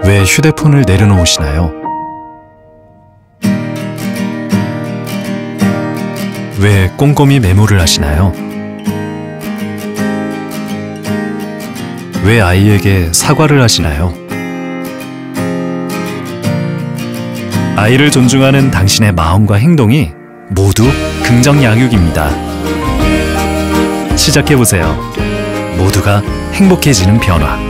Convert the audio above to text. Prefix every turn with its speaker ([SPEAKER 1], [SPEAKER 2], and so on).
[SPEAKER 1] 왜 휴대폰을 내려놓으시나요? 왜 꼼꼼히 메모를 하시나요? 왜 아이에게 사과를 하시나요? 아이를 존중하는 당신의 마음과 행동이 모두 긍정 양육입니다. 시작해보세요. 모두가 행복해지는 변화.